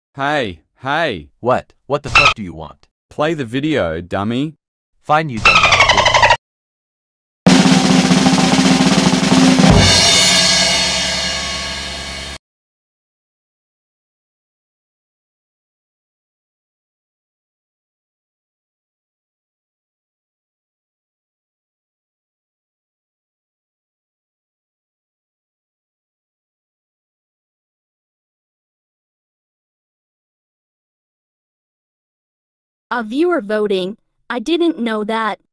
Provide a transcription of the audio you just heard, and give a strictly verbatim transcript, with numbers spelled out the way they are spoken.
Hey, hey, What? What the fuck do you want? play the video, dummy. Fine, you dumbass. A viewer voting. I didn't know that.